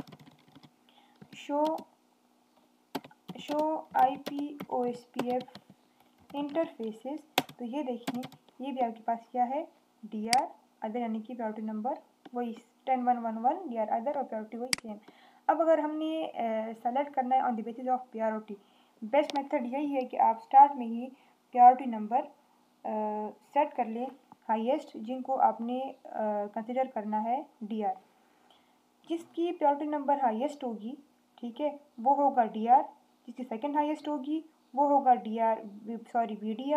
show show I P O S P F interfaces, तो ये देखिए, ये भी आपके पास क्या है, डी आर अदर, यानी कि प्रायोरिटी नंबर वही ten one one one, D R other और प्रायोरिटी वही सेम। अब अगर हमने सेलेक्ट करना है on the basis of priority, best method यही है कि आप स्टार्ट में ही प्रायोरिटी नंबर सेट कर लें हाईएस्ट, जिनको आपने कंसिडर uh, करना है डी आर। जिसकी प्रायोरिटी नंबर हाईएस्ट होगी, ठीक है, वो होगा डी आर, जिसकी सेकंड हाईएस्ट होगी वो होगा D R sorry B D R,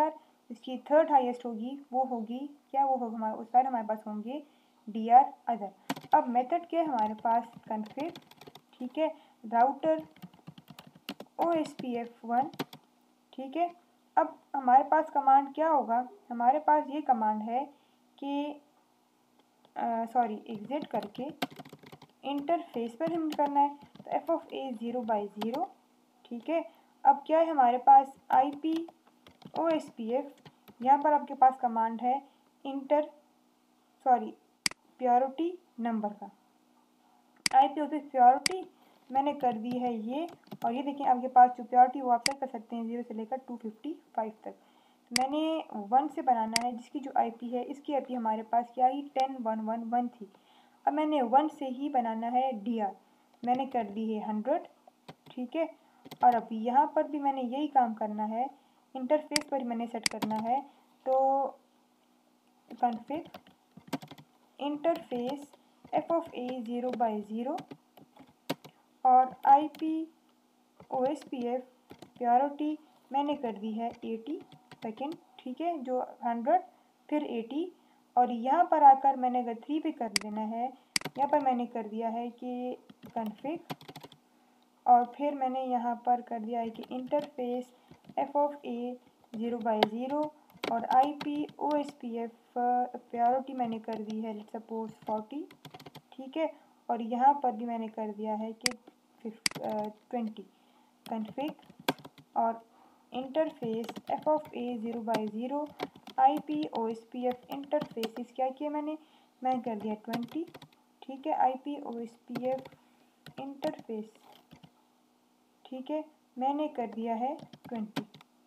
इसकी थर्ड हाईएस्ट होगी वो होगी क्या, वो होगा हमारे उस साइड हमारे पास होंगे डी आर अदर। अब मेथड क्या है हमारे पास, कॉन्फ़िग, ठीक है, router O S P F one, ठीक है। अब हमारे पास कमांड क्या होगा, हमारे पास ये कमांड है कि सॉरी एग्जिट करके इंटरफेस पर हम करना है, तो F of A zero by zero, ठीक है। अब क्या है हमारे पास I P O S P F, यहाँ पर आपके पास कमांड है इंटर सॉरी प्योरिटी नंबर का, I P O S priority मैंने कर दी है ये, और ये देखिए आपके पास जो प्योरिटी वो आप सेट कर सकते हैं जीरो से लेकर टू फिफ्टी फाइव तक। मैंने वन से बनाना है, जिसकी जो आईपी है इसकी आईपी हमारे पास क्या ही टेन वन वन वन थी। अब मैंने वन से ही बनाना है डी आर, मैंने कर दी है हंड्रेड, ठीक है। और अब यहाँ पर भी मैंने यही काम करना है, इंटरफेस पर मैंने सेट करना है, तो config interface F of A zero by zero और I P O S P F priority मैंने कर दी है एटी सेकेंड, ठीक है, जो हंड्रेड फिर एटी, और यहाँ पर आकर मैंने अगर थ्री पे कर देना है, यहाँ पर मैंने कर दिया है कि कॉन्फ़िग और फिर मैंने यहाँ पर कर दिया है कि interface F of A zero by zero और I P O S P F priority मैंने कर दी है सपोज फोर्टी, ठीक है। और यहाँ पर भी मैंने कर दिया है कि ट्वेंटी कॉन्फ़िग और interface F of A zero by zero I P O S P F interfaces क्या किया मैंने, मैं कर दिया ट्वेंटी, ठीक है, I P O S P F interface, ठीक है, मैंने कर दिया है twenty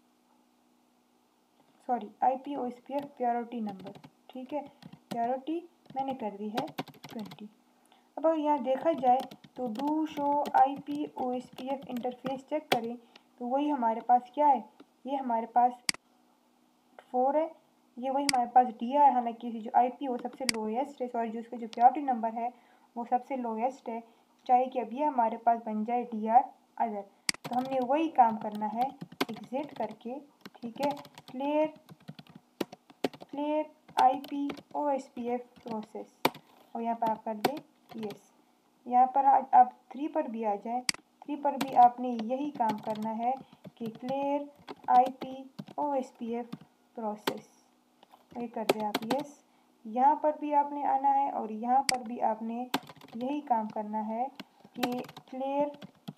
sorry I P O S P F priority number, ठीक है, प्योरिटी मैंने कर दी है ट्वेंटी। अब अगर यहाँ देखा जाए तो do show I P O S P F interface check करें तो वही हमारे पास क्या है, ये हमारे पास फोर है, ये वही हमारे पास डी आर, हालांकि जो आई पी वो सबसे लोएस्ट है, सॉरी जो उसका जो प्योरिटी नंबर है वो सबसे लोएस्ट है, चाहे कि अब ये हमारे पास बन जाए डी आर अदर। तो हमने वही काम करना है एग्जिट करके, ठीक है, clear clear I P O S P F process, और यहाँ पर आप कर दें यस। यहाँ पर आप थ्री पर भी आ जाए, थ्री पर भी आपने यही काम करना है कि clear I P O S P F process, ये कर दें आप यस। यहाँ पर भी आपने आना है और यहाँ पर भी आपने यही काम करना है कि clear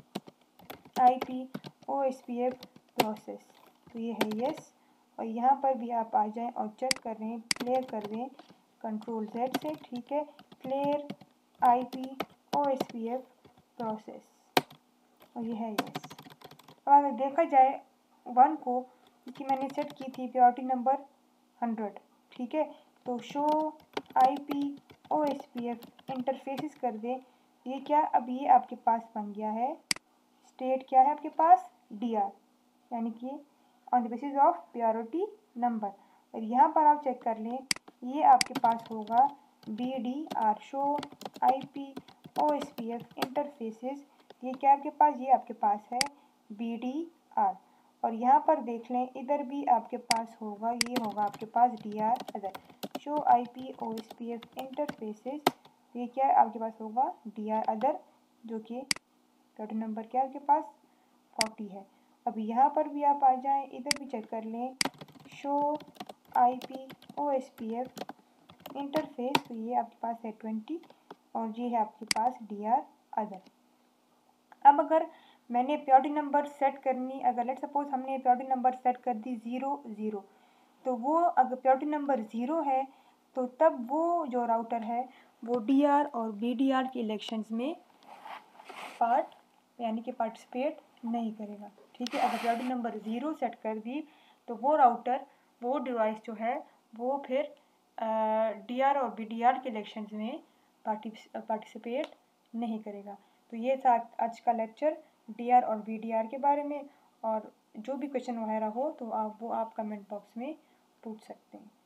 I P O S P F process, तो ये है यस। और यहाँ पर भी आप आ जाएं और चेक कर रहे हैं, क्लियर कर दें कंट्रोल जेड से, ठीक है, clear I P O S P F process, और ये है यस। और अगर देखा जाए वन को कि मैंने सेट की थी प्योरिटी नंबर हंड्रेड, ठीक है, तो show I P O S P F interfaces कर दे, ये क्या अब ये आपके पास बन गया है, स्टेट क्या है आपके पास डी आर, यानी कि on the basis of priority number. और यहाँ पर आप चेक कर लें, ये आपके पास होगा B D R, show I P O S P F interfaces, ये क्या आपके पास, ये आपके पास है बी डी आर। और यहाँ पर देख लें इधर भी आपके पास होगा, ये होगा आपके पास D R other, show I P O S P F interfaces, ये क्या है आपके पास होगा डी आर अदर, जो कि प्योरिटी नंबर क्या है आपके पास फोर्टी है। अब यहाँ पर भी आप आ जाएं, इधर भी चेक कर लें, show I P O S P F interface, तो ये आपके पास है ट्वेंटी और ये है आपके पास डी आर अदर। अब अगर मैंने प्योरिटी नंबर सेट करनी, अगर लेट सपोज हमने प्योरिटी नंबर सेट कर दी ज़ीरो ज़ीरो, तो वो अगर प्योरिटी नंबर ज़ीरो है तो तब वो जो राउटर है वो डी आर और बी डी आर के इलेक्शंस में पार्ट यानी कि पार्टिसिपेट नहीं करेगा, ठीक है। अगर प्योरिटी नंबर ज़ीरो सेट कर दी तो वो राउटर वो डिवाइस जो है वो फिर डी आर और बी डी आर के इलेक्शंस में पार्टिसिपेट नहीं करेगा। तो ये था आज का लेक्चर डी आर और बी डी आर के बारे में, और जो भी क्वेश्चन वगैरह हो तो आप वो आप कमेंट बॉक्स में पूछ सकते हैं।